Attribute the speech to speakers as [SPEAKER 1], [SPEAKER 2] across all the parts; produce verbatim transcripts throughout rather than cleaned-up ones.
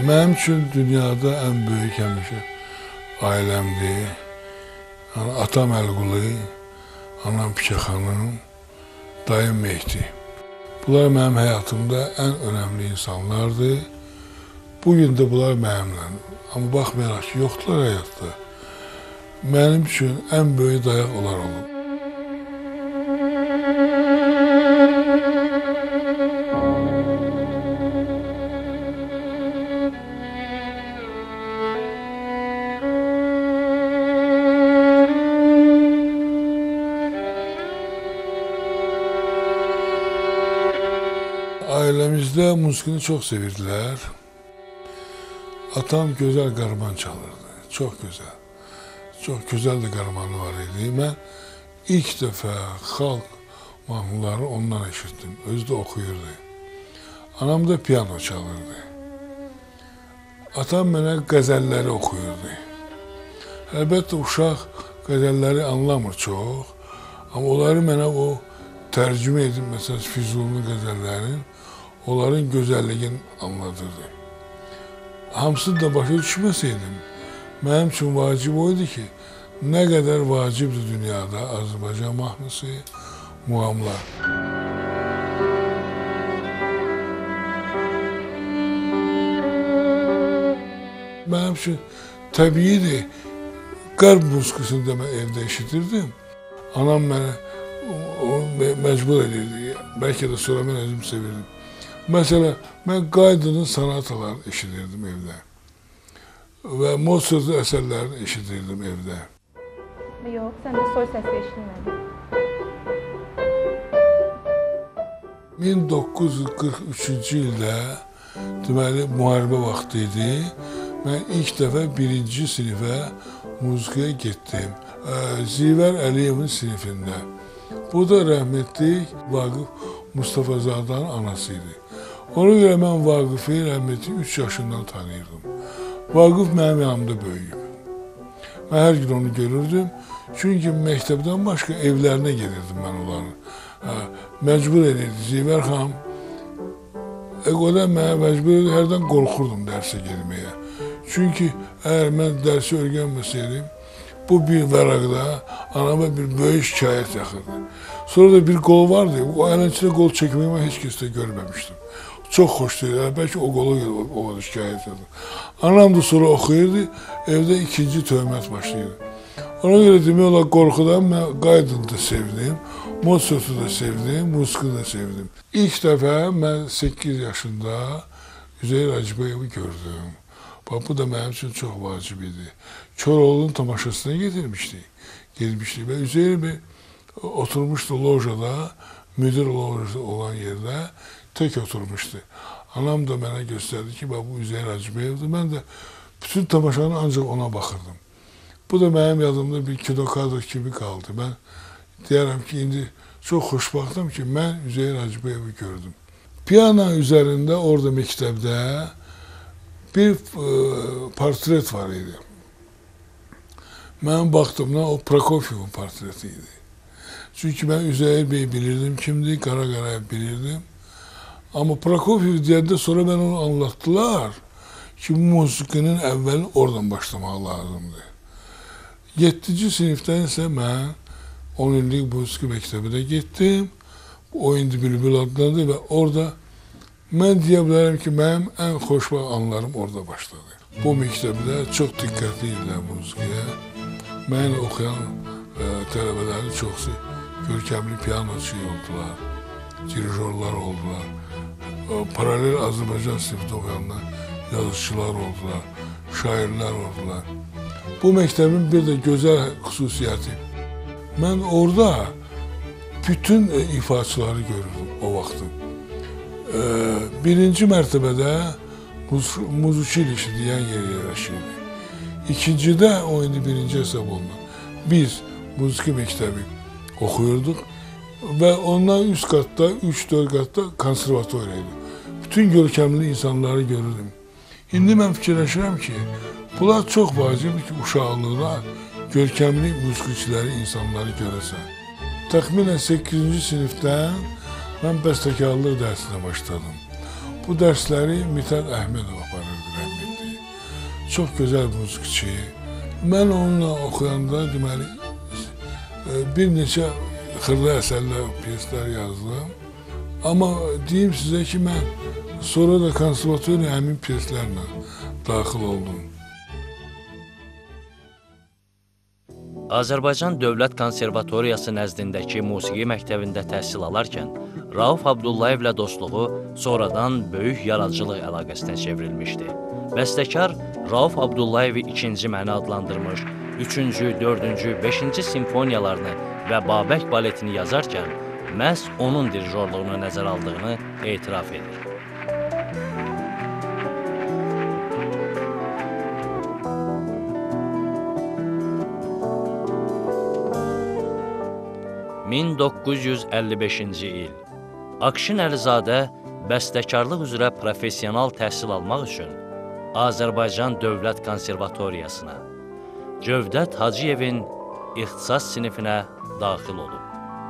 [SPEAKER 1] Mənim üçün dünyada ən böyük həmişə ailəmdir. Yəni, atam Əlqulu, anam Pikə xanım, dayım Mehdi. Bunlar mənim həyatımda ən önəmli insanlardır. Bugün də bunlar mənimlə. Amma baxmayaraq ki, yoxdular həyatda. Mənim üçün ən böyük dayaq onlar olub. Ailəmizdə musiqini çox sevirdilər. Atam gözəl qarman çalırdı, çox gözəl. Çox gözəl də qarmanı var idi. Mən ilk dəfə xalq mahnıları ondan eşitdim, özü də oxuyurdu. Anam da piyano çalırdı. Atam mənə qəzəlləri oxuyurdu. Əlbəttə, uşaq qəzəlləri anlamır çox, amma onları mənə o tərcümə edib, məsələn, Füzulinin qəzəllərini, onların gözəlliğini anladırdı. Hamısını da başa düşməsəydim, mənim üçün vacib oydu ki, nə qədər vacibdir dünyada Azərbaycan mahnısı, muğamlar. Mənim üçün təbiidir, qərb musiqisini də mən evdə eşitirdim. Anam mənə məcbur edirdi, bəlkə də sonra mən özüm sevirdim. Məsələn, mən Qaydının sanatalarını eşidirdim evdə və Mozart'ın əsərlərini eşidirdim evdə.
[SPEAKER 2] Yox, sən də soy səsi eşitmədin.
[SPEAKER 1] min doqquz yüz qırx üçüncü ildə, deməli, müharibə vaxtı idi. Mən ilk dəfə birinci sinifə musiqiyə getdim. Zivər Əliyevin sinifində. Bu da rəhmətli Vaqif Mustafazadanın anası idi. Ona görə mən Vaqifi rəhmətli üç yaşından tanıyırdım. Vaqif mənim yanımda böyüyüb. Mən hər gün onu görürdüm. Çünki məktəbdən başqa evlərinə gedirdim mən onların. Hə, məcbur edirdi. Zivər xanım, Eqodan mənə məcbur edirdi, hərdən qorxurdum dərsə gelməyə. Çünki əgər mən dərsi öyrənməsəydim, bu bir vərəqdə anama bir böyük şikayət yaxırdı. Sonra da bir qol vardı, o ələnçilə qol çəkməyi mən heç kəsdə görməmişdim. Çox xoş deyil, bəlkə o qolu o şikayət edirdi. Anam da sonra oxuyurdu, evdə ikinci töhmət başlayırdı. Ona görə demək olar qorxudan mən Qaydını da sevdim, Mozart'ı da sevdim, musiqini də sevdim. İlk dəfə mən səkkiz yaşında Üzeyir Hacıbayevi gördüm. Bax, bu da mənim üçün çox vacib idi. Koroğlu'nun tamaşasına getirmişdik, gelmişdik və Üzeyir bir oturmuşdu lojada, müdür lojası olan yerdə tək oturmuşdu. Anam da mənə göstərdi ki, bax, bu Üzeyir Hacıbayevdir. Mən də bütün tamaşanı ancaq ona baxırdım. Bu da mənim yadımda bir kinokadr kimi qaldı. Mən deyərəm ki, indi çox xoşbaxtım ki, mən Üzeyir Hacıbayevi gördüm. Piyano üzərində orada məktəbdə bir e, portret var idi. Mənim baxdığımda o Prokofievin portreti idi. Çünki mən Üzeyir Bey bilirdim kimdir, Qara Qarayev bilirdim. Amma Prokofiev deyəndə sonra mən onu anlattılar ki, musiqinin əvvəli oradan başlamaq lazımdır. yeddinci sinifdən isə mən on illik musiqi məktəbinə getdim. O indi Bülbül adlandı və orada mən deyə bilərəm ki, mənim ən xoşbaxt anlarım orada başladı. Bu məktəbdə çox diqqətli idilər musiqiyə. Mənlə oxuyan e, tələbələrin çoxsu görkəmli piyanoçu oldular, dirijorlar oldular. E, paralel Azərbaycan sinifdə oxuyanlar, yazıçılar oldular, şairlər oldular. Bu məktəbin bir də gözəl xüsusiyyəti. Mən orada bütün e, ifaçıları görürdüm o vaxtı. E, birinci mərtəbədə muziki ilişi deyən yer yerləşirdi. İkincidə, o indi birinci hesab olunur. Biz muziki məktəbi oxuyurduq və ondan üst qatda, üç dörd qatda konservatoriya idi. Bütün görkəmli insanları görürdüm. İndi mən fikirləşirəm ki, bunlar çox vacibdir ki, uşaqlıqda görkəmli musiqiçiləri, insanları görəsən. Təxminən səkkizinci sinifdən mən bəstəkarlıq dərsinə başladım. Bu dərsləri Mithat Əhmədov aparırdı rəhmətli. çox gözəl musiqiçi. Mən onunla oxuyanda deməli bir neçə xırda əsərlər, pyeslər yazdım. Amma deyim sizə ki, mən sonra da konservatoriya həmin pyeslərlə daxil oldum.
[SPEAKER 3] Azərbaycan Dövlət Konservatoriyası nəzdindəki musiqi məktəbində təhsil alarkən, Rauf Abdullayevlə dostluğu sonradan böyük yaradıcılıq əlaqəsinə çevrilmişdi. Bəstəkar Rauf Abdullayevi ikinci məni adlandırmış, üçüncü, dördüncü, beşinci simfoniyalarını və Babək baletini yazarkən məhz onun dirijorluğunu nəzər aldığını etiraf edir. min doqquz yüz əlli beşinci il. Akşin Əlizadə bəstəkarlıq üzrə professional təhsil almaq üçün Azərbaycan Dövlət Konservatoriyasına, Cövdət Hacıyevin ixtisas sinifinə daxil olub.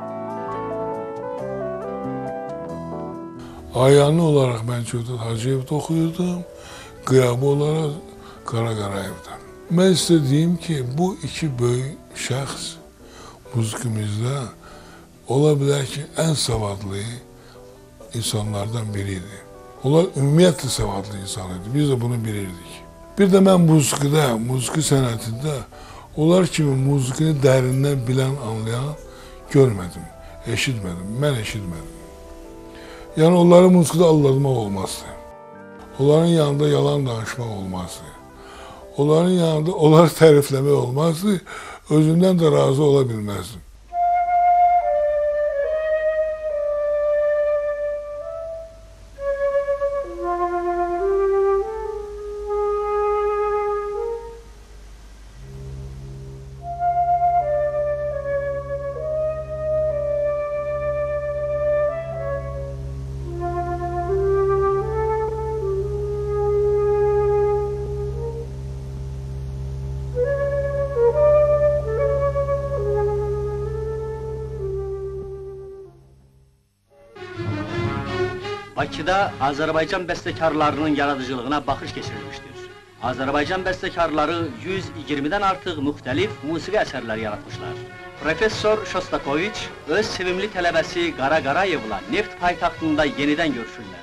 [SPEAKER 1] Ayağını olaraq mən Cövdət Hacıyevdə oxuyurdum, qıyabı olaraq Qara Qarayevdə. Mən istədiyim ki, bu iki böyük şəxs musiqimizdə ola bilər ki, ən savadlı insanlardan biriydi. Onlar ümumiyyətlə savadlı insan idi, biz də bunu bilirdik. Bir də mən musiqidə, musiqi sənətində onlar kimi musiqini dərindən bilən, anlayan görmədim, eşitmədim, mən eşitmədim. Yəni, onları musiqidə aldatmaq olmazdı. Onların yanında yalan danışmaq olmazdı. Onların yanında onları tərifləmək olmazdı, özümdən də razı ola bilməzdim.
[SPEAKER 4] Bakıda Azərbaycan bəstəkarlarının yaradıcılığına baxış keçirilmişdir. Azərbaycan bəstəkarları yüz iyirmidən artıq müxtəlif musiqi əsərləri yaratmışlar. Professor Shostakovich öz sevimli tələbəsi Qara Qarayevla Neft paytaxtında yenidən görüşürlər.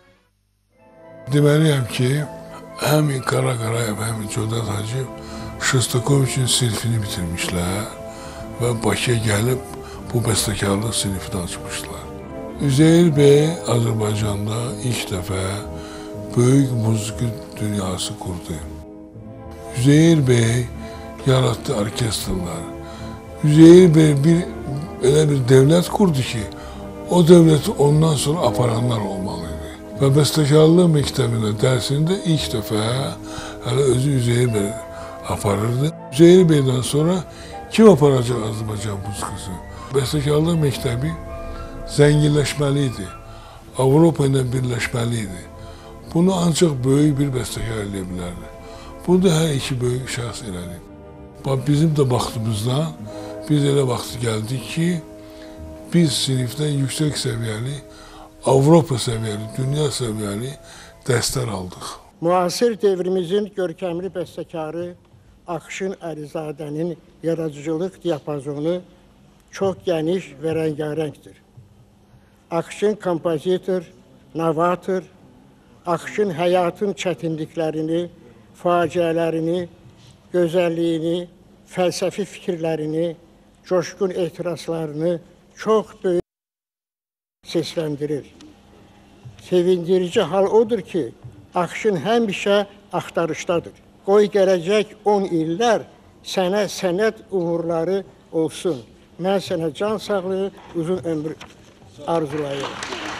[SPEAKER 1] Deməliyəm ki, həmin Qara Qarayev, həmin Cövdət Hacıyev Shostakoviçin sinifini bitirmişlər və Bakıya gəlib bu bəstəkarlıq sinifini açmışlar. Üzeyir Bey Azərbaycanda ilk dəfə böyük musiqi dünyası qurdu. Üzeyir Bey yaratdı orkestrlar. Üzeyir Bey bir, elə bir devlət qurdu ki, o devləti ondan sonra aparanlar olmalıydı. Və bəstəkarlıq məktəbində dərsində ilk dəfə hələ özü Üzeyir Bey aparırdı. Üzeyir Bey'dən sonra kim aparacaq Azərbaycan musiqisi? Bəstəkarlıq məktəbi zənginləşməliydi, Avropa ilə birləşməliydi. Bunu ancaq böyük bir bəstəkar eləyə bilərdi. Bunu da hər iki böyük şəxs elədi. Bizim də vaxtımızdan biz elə vaxtı gəldik ki, biz sinifdən yüksək səviyyəli, Avropa səviyyəli, dünya səviyyəli dərslər aldıq.
[SPEAKER 5] Müasir devrimizin görkəmli bəstəkarı Akşin Əlizadənin yaradıcılıq diapazonu çox geniş və rəngarəngdir. Akşin kompozitor, novator, Akşin həyatın çətinliklərini, faciələrini, gözəlliyini, fəlsəfi fikirlərini, coşqun etirazlarını çox böyük səsləndirir. Sevindirici hal odur ki, Akşin həmişə axtarışdadır. Qoy gələcək on illər sənə sənət uğurları olsun. Mən sənə can sağlığı, uzun ömür arzulayırım.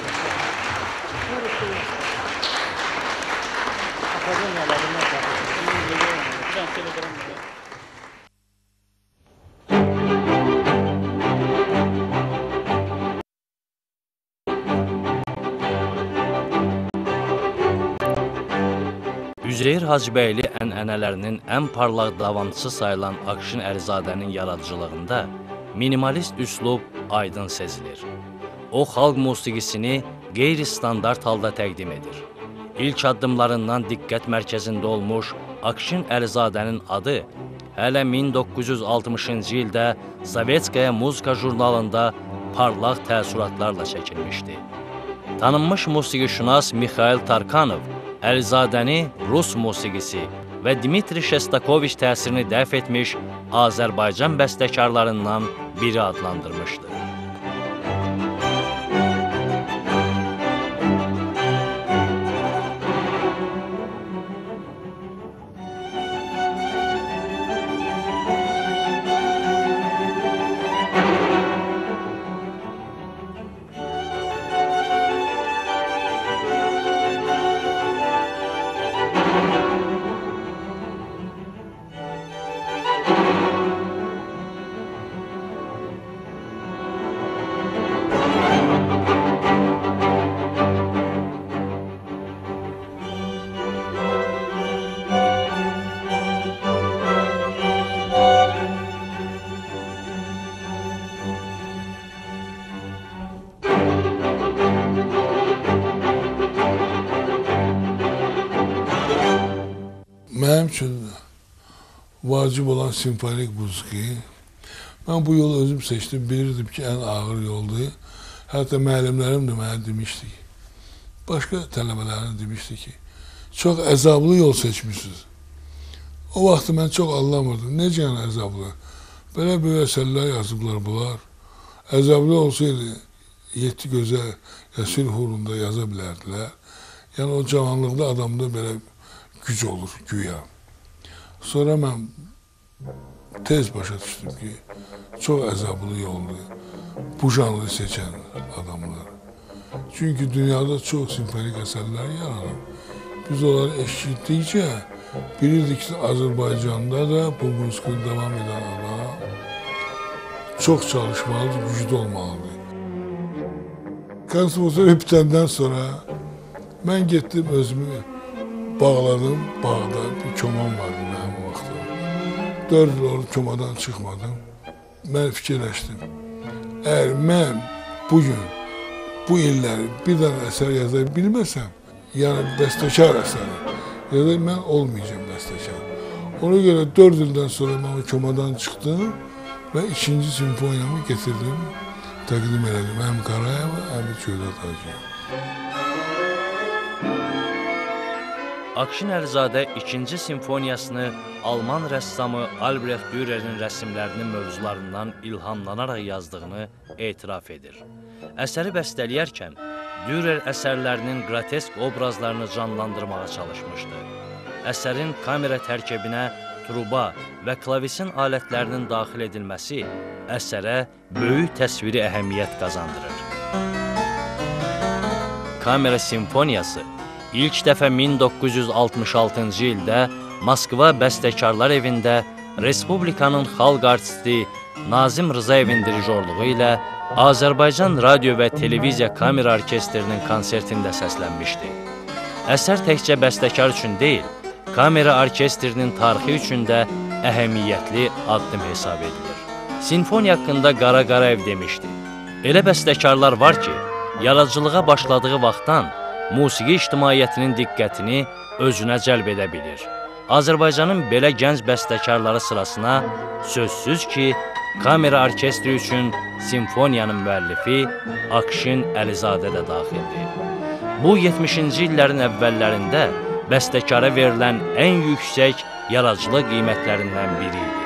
[SPEAKER 3] Üzeyir Hacıbəyli ənənələrinin ən parlaq davamçısı sayılan Akşin Əlizadənin yaradıcılığında minimalist üslub aydın sezilir. O, xalq musiqisini qeyri-standart halda təqdim edir. İlk addımlarından diqqət mərkəzində olmuş Akşin Əlizadənin adı hələ min doqquz yüz altmışıncı ildə Sovetskaya Muzika jurnalında parlaq təəssüratlarla çəkilmişdi. Tanınmış musiqişünas Mixail Tarkanov Əlizadəni Rus musiqisi və Dmitri Şestakoviç təsirini dəf etmiş Azərbaycan bəstəkarlarından biri adlandırmışdı.
[SPEAKER 1] Mənim üçün vacib olan simfonik musiqi. Mən bu yolu özüm seçdim, bilirdim ki, ən ağır yoldur. Hətta müəllimlərim də mənə demişdi ki, başqa tələbələrim demişdi ki, çox əzablı yol seçmişsiniz. O vaxtı mən çox anlamırdım. Necə yəni əzablı? Belə böyük əsərlər yazıblar bunlar. Əzablı olsaydı, yetdi gözə ya sülh uğrunda yaza bilərdilər. Yəni o cavanlıqda adamda belə güc olur, güya. Sonra mən tez başa düşdüm ki, çox əzablı yoldur bu janrı seçən adamlar. Çünki dünyada çox simfonik əsərlər yaranır. Biz onları eşitdikcə bilirdik ki, Azərbaycanda da bu musiqini davam edən adam çox çalışmalıdır, güclü olmalıdır. Konservatuar bitəndən sonra mən getdim özümü bağladım, bağda bir koman vardı mənim o vaxtda. Dörd il olub komadan çıxmadım. Mən fikirləşdim. Əgər mən bugün, bu illəri bir dənə əsər yaza bilməsəm, yəni bəstəkar əsəri, ya da mən olmayacağım bəstəkar. Ona görə dörd ildən sonra mən o komadan çıxdım və ikinci simfoniyamı getirdim, təqdim elədim. Həm Qarayeva, həm də Göydət Hacıya.
[SPEAKER 3] Akşin Əlizadə ikinci simfoniyasını Alman rəssamı Albrecht Dürer'in rəsmlərinin mövzularından ilhamlanaraq yazdığını etiraf edir. Əsəri bəstələyərkən Dürer əsərlərinin qrotesk obrazlarını canlandırmağa çalışmışdı. Əsərin kamera tərkibinə truba və klavisin alətlərinin daxil edilməsi əsərə böyük təsviri əhəmiyyət qazandırır. Kamera simfoniyası İlk dəfə min doqquz yüz altmış altıncı ildə Moskva Bəstəkarlar evində Respublikanın xalq artisti Nazim Rızayevin dirijorluğu ilə Azərbaycan Radio və Televiziya Kamera Orkestrinin konsertində səslənmişdi. Əsər təkcə bəstəkar üçün deyil, kamera orkestrinin tarixi üçün də əhəmiyyətli addım hesab edilir. Sinfoniya haqqında Qara Qarayev demişdi. Elə bəstəkarlar var ki, yaradıcılığa başladığı vaxtdan musiqi ictimaiyyətinin diqqətini özünə cəlb edə bilir. Azərbaycanın belə gənc bəstəkarları sırasına sözsüz ki, kamera orkestri üçün simfoniyanın müəllifi Akşin Əlizadə də daxildir. Bu, yetmişinci illərin əvvəllərində bəstəkara verilən ən yüksək yaradıcılıq qiymətlərindən biri idi.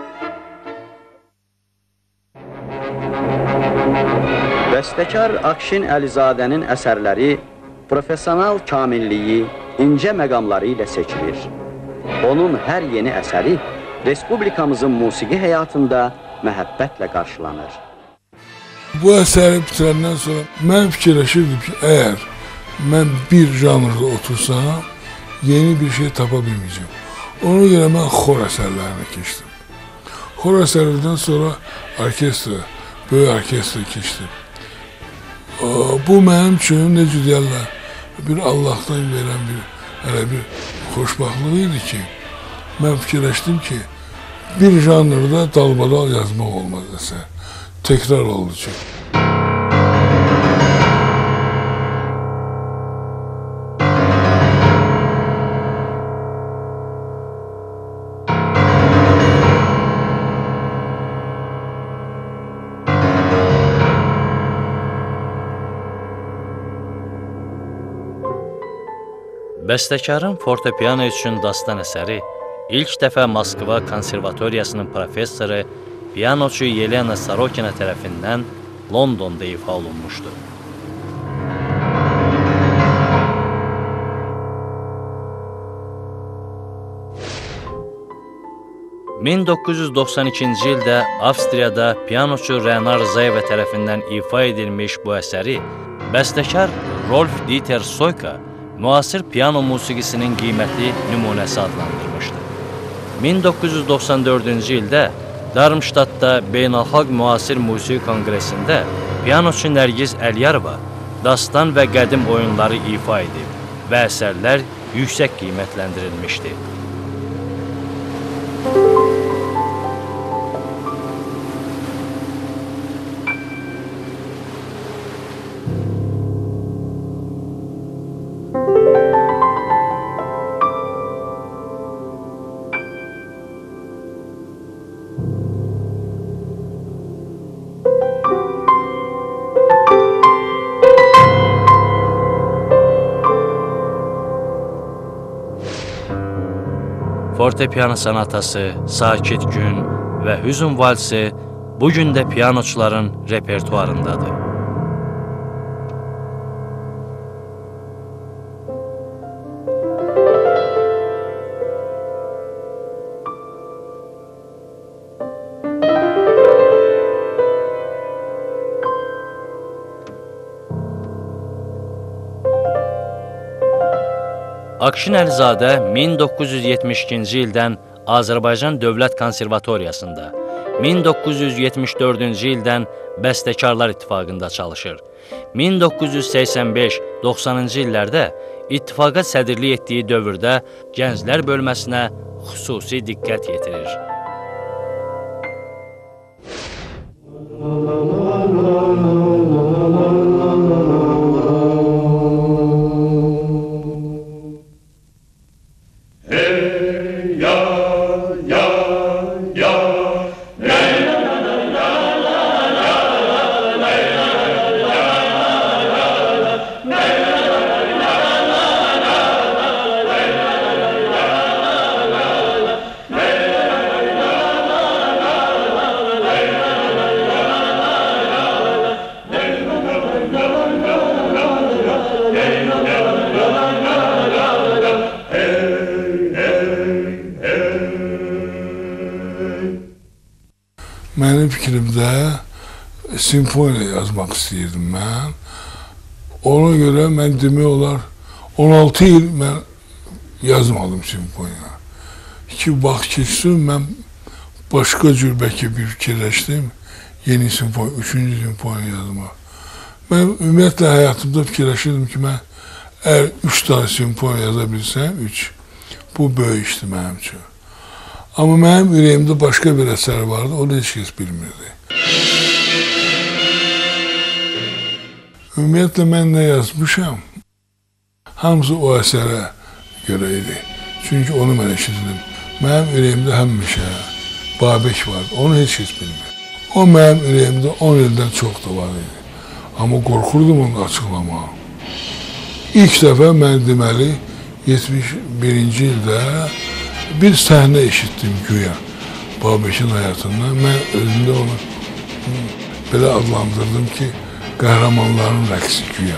[SPEAKER 4] Bəstəkar Akşin Əlizadənin əsərləri professional kamilliyi, incə məqamları ilə seçilir. Onun hər yeni əsəri Respublikamızın musiqi həyatında məhəbbətlə qarşılanır.
[SPEAKER 1] Bu əsəri bitirəndən sonra mən fikirləşirdim ki, əgər mən bir janrda otursam, yeni bir şey tapa bilməyəcəm. Ona görə mən xor əsərlərinə keçdim. Xor əsərlərdən sonra orkestra, böyük orkestra keçdim. Bu mənim üçün, necə deyərlər, bir Allahdan verən bir, hələ bir xoşbaxtlığı idi ki, mən fikirləşdim ki, bir janrda dalbadal yazmaq olmaz əsər. Təkrar oldu ki.
[SPEAKER 3] Bəstəkarın fortepiano üçün dastan əsəri ilk dəfə Moskva konservatoriyasının professoru, pianoçu Yelena Sorokina tərəfindən Londonda ifa olunmuşdu. min doqquz yüz doxsan ikinci ildə Avstriyada pianoçu Renar Zayeva tərəfindən ifa edilmiş bu əsəri bəstəkar Rolf Dieter Soyka müasir piano musiqisinin qiymətli nümunəsi adlandırmışdı. min doqquz yüz doxsan dördüncü ildə Darmstadtda Beynəlxalq Müasir Musiqi Konqresində pianoçu Nərgiz Əliyarova dastan və qədim oyunları ifa edib və əsərlər yüksək qiymətləndirilmişdi. Fortepiano sanatası, Sakit Gün və Hüzün valsi bugün də pianoçuların repertuarındadır. Akşin Əlizadə min doqquz yüz yetmiş ikinci ildən Azərbaycan Dövlət Konservatoriyasında, min doqquz yüz yetmiş dördüncü ildən Bəstəkarlar İttifaqında çalışır. min doqquz yüz səksən beş doxsanıncı illərdə ittifaqa sədrlik etdiyi dövrdə gənclər bölməsinə xüsusi diqqət yetirir.
[SPEAKER 1] Mənim fikrimdə simfoniya yazmaq istəyirdim mən. Ona görə mən demək olar on altı il mən yazmadım simfoniya. İki vaxt keçsin, mən başqa cür bəlkə bir fikirləşdim. Yeni simfoniya, üçüncü simfoniya yazmaq. Mən ümumiyyətlə həyatımda fikirləşirdim ki, mən əgər üç tane simfoniya yaza bilsəm, üç, bu böyük işdir mənim üçün. Amma mənim ürəyimdə başqa bir əsər vardı, onu heç kəs bilmirdi. Ümumiyyətlə, mən nə yazmışam, hamısı o əsərə görə idi. Çünki onu mən eşitdim. Mənim ürəyimdə həmişə Babək vardı, onu heç kəs bilmir. O mənim ürəyimdə on ildən çox da var idi. Amma qorxurdum onu açıqlamağa. İlk dəfə mən deməli, yetmiş birinci ildə bir səhnə eşitdim güya Babəkin həyatından. Mən özümdə onu belə adlandırdım ki, qəhrəmanların rəqsi güya.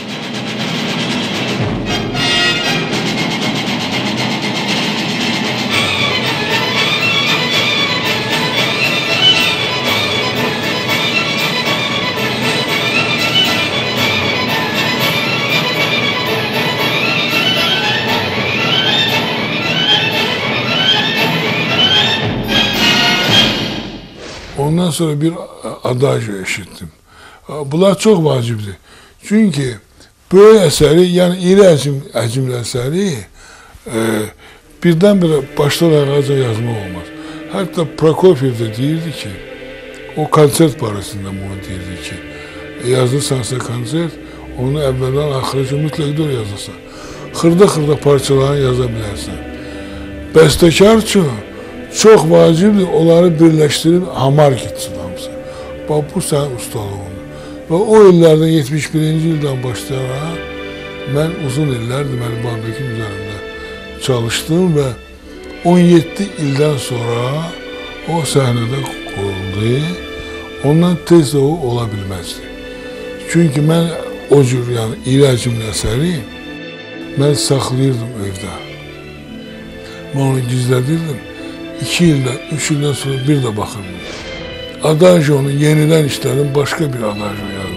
[SPEAKER 1] Ondan sonra bir adagio eşittim. Bunlar çox vacibdir. Çünki böyük əsəri, yəni iri həcm, həcmli əsəri e, birdən-birə başdan ayağa yazmaq olmaz. Hətta Prokofiev də deyirdi ki, o konsert barəsində bunu deyirdi ki, yazırsansa konsert, onu əvvəldən axırıca mütləq də yazırsan. Xırda-xırda parçalarını yaza bilərsən. Bəstəkar üçün çox vacibdir, onları birləşdirib hamar gitsin hamısı. Bax, bu sənin ustalığındır. Və o illərdən yetmiş birinci ildən başlayaraq mən uzun illər deməli Babekin üzərində çalışdım və on yeddi ildən sonra o səhnədə qoyuldu. Ondan tez də o ola bilməzdi. Çünki mən o cür, yəni iri həcmli əsəri mən saxlayırdım evdə. Mən onu gizlədirdim. İki ildən, üç ildən sonra bir də baxırdım. Adajonu yenidən işlədim, başqa bir adajo yazdım.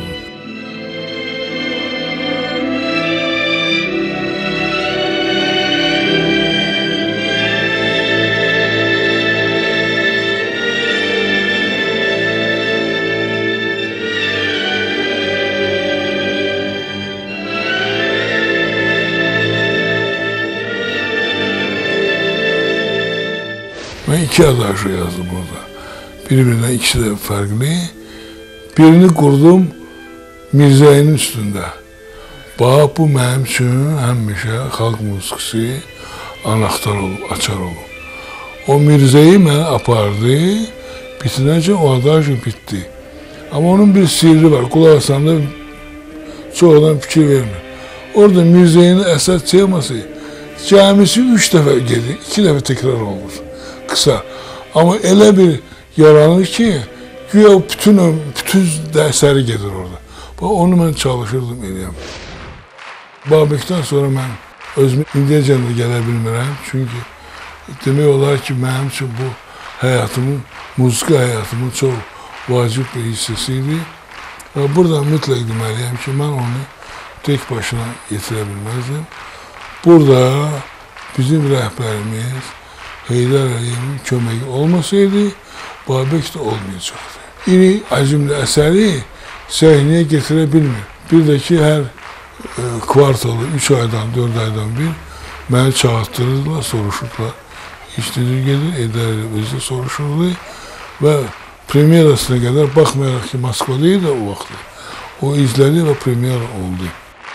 [SPEAKER 1] Ben iki adajo yazdım burada. Birbirinden ikisi de farklı. Birini kurdum Mirzəyin üstünde. Bax, bu mənim üçün həmişə xalq musiqisi anahtar olub, açar olub. O Mirzəyi mənə apardı, bitinəcə o adajo bitdi. Ama onun bir sirri var, qulaq asanda çox adam fikir vermir. Orada Mirzəyin əsas teması cəmisi üç dəfə gedir, iki dəfə tekrar olmur. Kısa. Ama elə bir yaranır ki, güya bütün, bütün dərsləri gedir orada. Bax, onu mən çalışırdım eləyəm. Babəkdən sonra mən özümü indiyəcən də gələ bilmirəm. Çünki demək olar ki, mənim üçün bu həyatımın, muzika həyatımın çox vacib bir hissəsiydi. Və burada mütləq deməliyəm ki, mən onu tek başına yetirə bilməzdim. Burada bizim rəhbərimiz Heydər Əliyevin köməyi olmasaydı, Babək də olmayacaktı. İri həcmli əsəri səhnəyə getirə bilmir. Bir də ki, hər e, kvartalı, üç aydan, dörd aydan bir məni çağırtdırırdılar, soruşurdular. İş nedir gedir, Heydər Əliyev özü soruşurdu və premyerasına qədər, baxmayaraq ki, Moskvada idi o vaxtı, o izlədi və premyera oldu.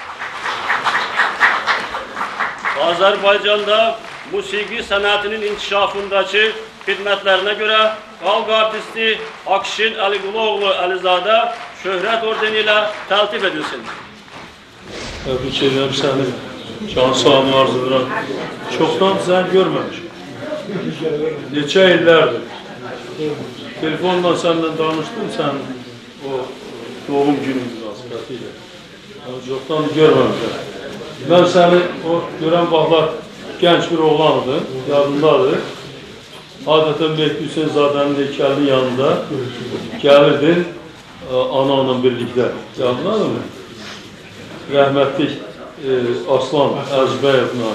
[SPEAKER 6] Azərbaycanda musiqi sənətinin inkişafındakı xidmətlərinə görə xalq artisti Akşin Əliquluoğlu Əlizadə şöhrət ordeni ilə təltif edilsin.
[SPEAKER 7] Təbrik edirəm səni, can sağlığını arzu edirəm. Çoxdan sən görməmişim. Neçə illərdir. Telefonla səndən danışdım, sən o doğum günü münasibəti ilə. Çoxdan görməmişəm. Mən səni o görən vaxtlar gənc bir oğlanıdır, yadındadır. Adətən Mehdi Hüseynzadənin heykəlinin yanında gəlirdin ana-ana birlikdə. Yadındadır mı? Rəhmətlik e, Aslan Əzbəyevlə.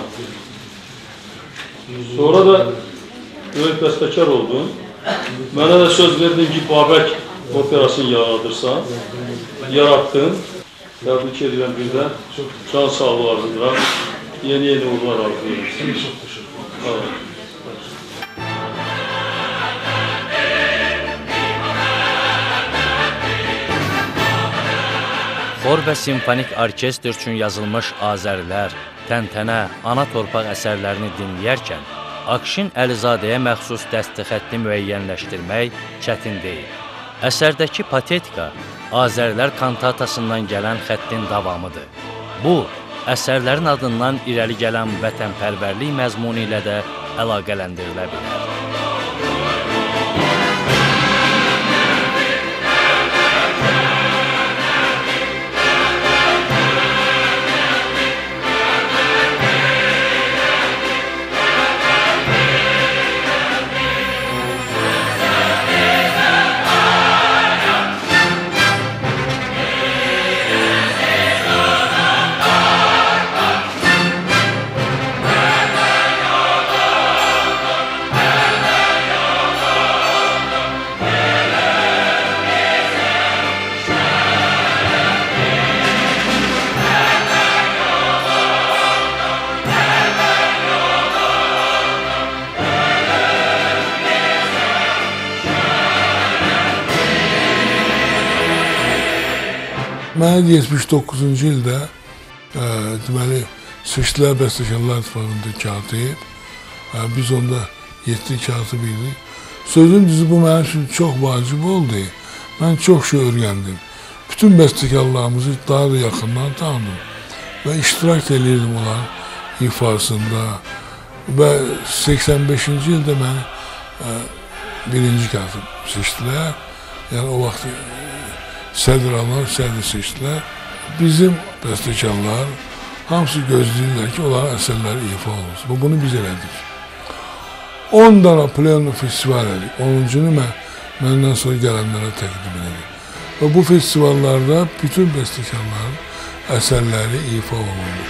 [SPEAKER 7] Sonra da böyük bəstəkar oldun. Mənə də söz verdin ki, Babək operasını yaradırsan. Yarattın. Təbrik edirəm bir də. Can sağlığı arzu edirəm. Yeni-yeni uğurlar arzu edirəm. Çok teşekkür ederim.
[SPEAKER 3] Xor və simfonik orkestr üçün yazılmış Azərilər, Təntənə, Ana Torpaq əsərlərini dinləyərkən, Akşin Əlizadəyə məxsus dəstixətti müəyyənləşdirmək çətin deyil. Əsərdəki patetika Azərilər kantatasından gələn xəttin davamıdır. Bu, əsərlərin adından irəli gələn vətənpərvərlik məzmunu ilə də əlaqələndirilə bilər.
[SPEAKER 1] Mən yetmiş doqquzuncu ildə e, deməli, Seçkilər Bəstəkarlar İttifaqında katib, e, biz onda yeddi katib idik. Sözün düzü bu mənim üçün çox vacib oldu. Mən çox şey öyrəndim. Bütün bəstəkarlarımızı daha da yaxından tanıdım. və iştirak edirdim onların ifasında. Və səksən beşinci ildə məni ə, birinci katib seçdilər. Yəni o vaxt sədr alınlar, sədr seçdilər. Bizim bəstəkarlar hamısı gözləyirlər ki, onların əsərləri ifa olunsun. Və bunu biz elədik. on dana plenum festival elədik. onuncunu mən, məndən sonra gələnlərə təqdim elədik. Və bu festivallarda bütün bəstəkarların əsərləri ifa olundu.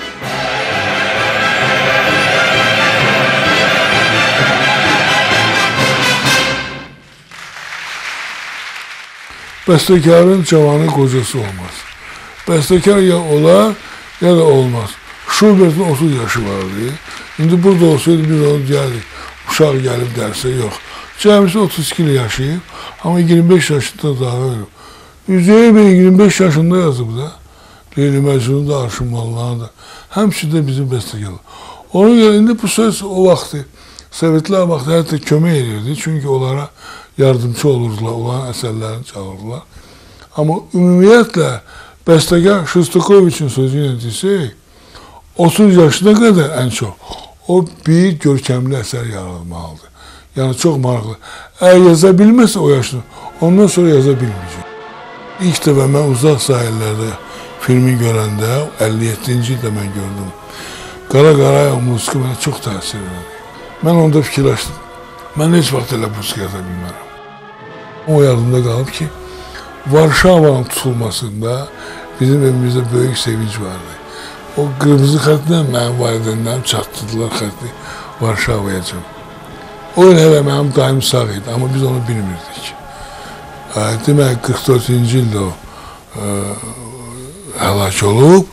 [SPEAKER 1] Bəstəkarın cavanı qocası olmaz. Bəstəkar ya olar, ya da olmaz. Şubertin otuz yaşı vardı. İndi burada olsaydı biz onu gəldik. Uşaq gəlib dərsə, yox. Cəmisi otuz iki il yaşayıb, amma iyirmi beş yaşında daha ölüb. Üzeyir bir iyirmi beş yaşında yazıb da. Leyli Məcnun da, Arşınmallar da. Həmçinin də bizim bəstəkarlar. Ona görə indi bu söz o vaxtı, Sovetlər vaxtı hətta kömək edirdi. Çünki onlara yardımcı olurdular, onların əsərlərini çalırdılar. Amma ümumiyyətlə, bəstəkar Şostakoviçin sözü ilə desək, otuz yaşına qədər ən çox o bir görkəmli əsər yaratmalıdır. Yəni çox maraqlı. Əgər yaza bilməsə o yaşını, ondan sonra yaza bilməyəcək. İlk dəfə mən Uzaq Sahillərdə filmi görəndə, əlli yeddinci ildə mən gördüm. Qara Qarayev musiqi mənə çox təsir edir. Mən onda fikirləşdim. Mən heç vaxt elə musiqi yaza bilmərəm. O yadımda qalıb ki, Varşavanın tutulmasında bizim evimizdə böyük sevinç vardı. O qırmızı xətlə mənim valideynlərim çatdırdılar xətti Varşavayacam. O il hələ mənim daim sağ idi, amma biz onu bilmirdik. Demək, qırx dördüncü ildə o ə, həlak olub.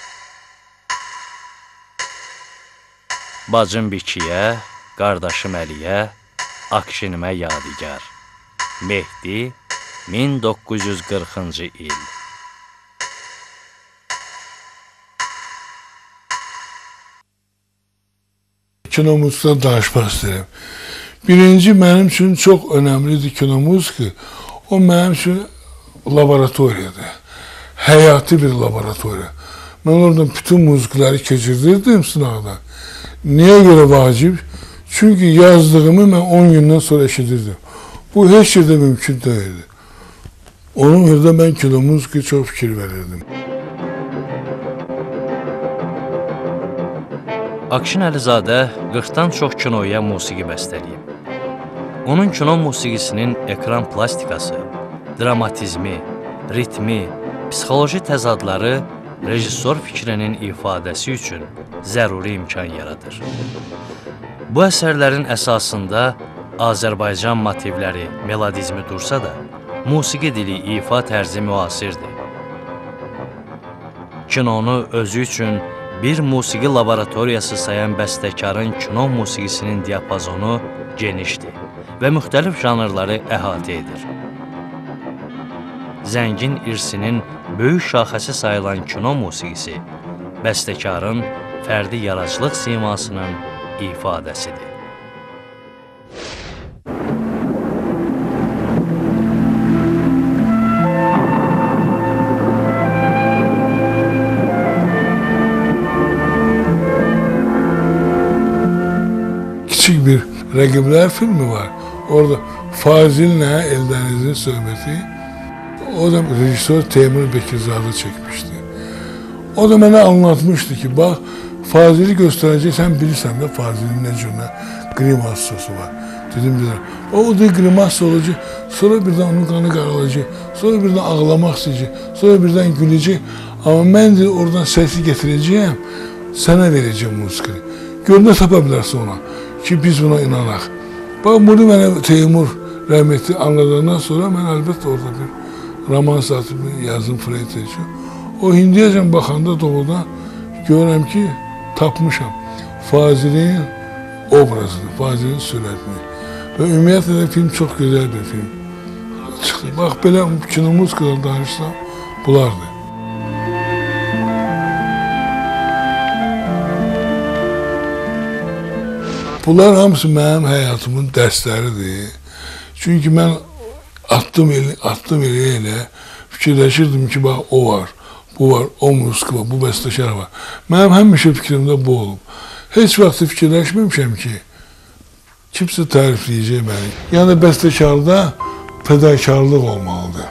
[SPEAKER 3] Bacım Bikiyə, qardaşım Əliyə, Akşinimə yadigar. Mehdi, min doqquz yüz qırxıncı il.
[SPEAKER 1] Kino musiqidən danışmaq istəyirəm. Birinci, mənim üçün çox önəmlidir kino musiqi. O mənim üçün laboratoriyadır. Həyati bir laboratoriya. Mən oradan bütün musiqiləri keçirdirdim sınavdan. Niyə görə vacib? Çünki yazdığımı mən on gündən sonra eşidirdim. Bu heç yerdə mümkün deyildi. Onun yerdə mən kino musiqi çox fikir verirdim.
[SPEAKER 3] Akşin Əlizadə qırxdan çox kinoya musiqi bəstələyib. Onun kino musiqisinin ekran plastikası, dramatizmi, ritmi, psixoloji təzadları rejissor fikrinin ifadəsi üçün zəruri imkan yaradır. Bu əsərlərin əsasında Azərbaycan motivləri, melodizmi dursa da, musiqi dili, ifa tərzi müasirdir. Kinonu özü üçün bir musiqi laboratoriyası sayan bəstəkarın kino musiqisinin diapazonu genişdir və müxtəlif janrları əhatə edir. Zəngin irsinin böyük şaxəsi sayılan kino musiqisi bəstəkarın fərdi yaradıcılıq simasının ifadəsidir.
[SPEAKER 1] Kiçik bir Rəqiblər filmi var. Orada Fazillə Eldənizin söhbəti. O da rejissor Teymur Bekirzadə çəkmişdi. O da mənə anlatmışdı ki, bax, Fazili göstərəcək, sən bilirsən də Fazilin nə cürünə grimassası var. Dedim, dedim, o da grimass olacaq, sonra birdən onun qanı qaralacaq, sonra birdən ağlamaq istəyəcək, sonra birdən güləcək. Amma mən de oradan səsi getirəcəyəm, sənə verəcəm musiqini. Görünə tapa bilərsən ona ki, biz buna inanaq. Bax, bunu mənə Teymur rəhmətli anladıqdan sonra mən əlbəttə orada bir romans atımı yazım fleyt edəcəm. O hindiyəcən baxanda doğrudan görürəm ki, tapmışam Fazilin obrazını, Fazilin sürətini. Və ümumiyyətlə də film çox gözəl bir film çıxdı. Bax, belə kino musiqadan danışsam, bulardır. Bunlar hamısı mənim həyatımın dərsləridir. Çünki mən attım elə, attım elə elə fikirləşirdim ki, bax, o var, bu var, o musiqi var, bu bəstəkar var. Mənim həmişə fikrimdə bu olub. Heç vaxt fikirləşməmişəm ki, kimsə tərifləyəcək məni. Yəni bəstəkarda fədakarlıq olmalıdır.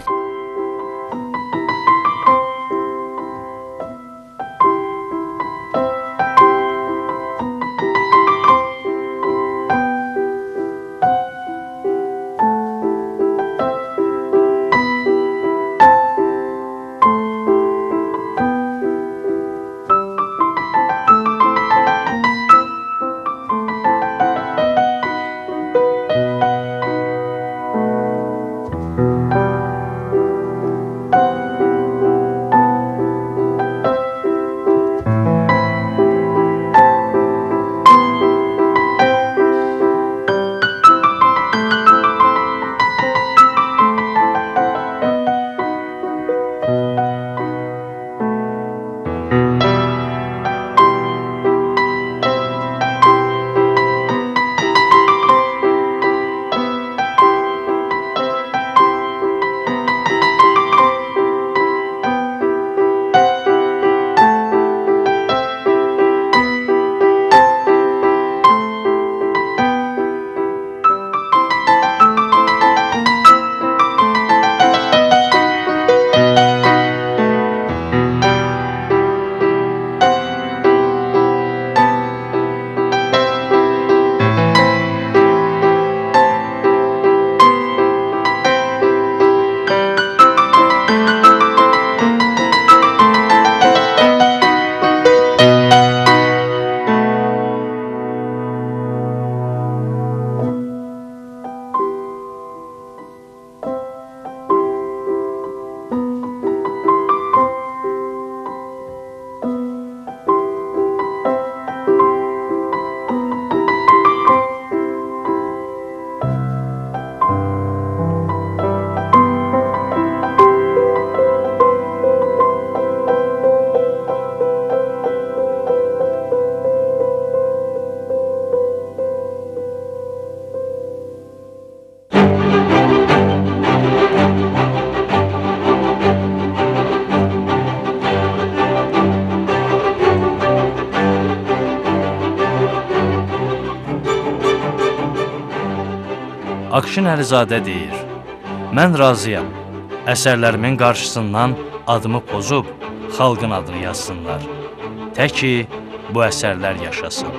[SPEAKER 3] Akşin Əlizadə deyir, mən razıyam, əsərlərimin qarşısından adımı pozub xalqın adını yazsınlar. Tək ki, bu əsərlər yaşasın.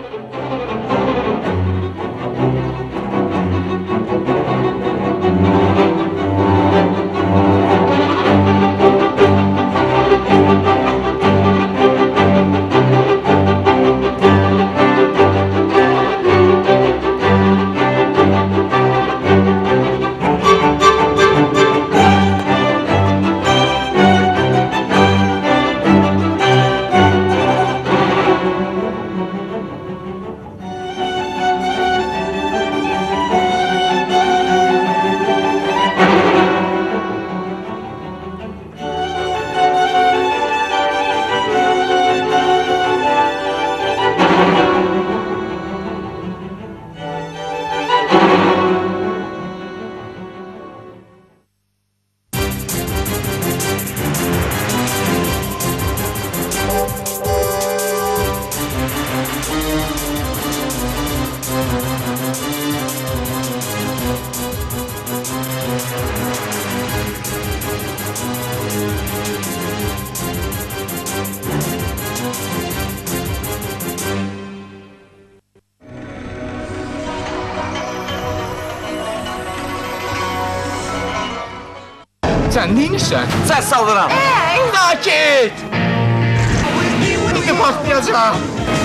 [SPEAKER 8] Sən neyinirsən? Sən saldıram. Sakit! İndi patlayacaq.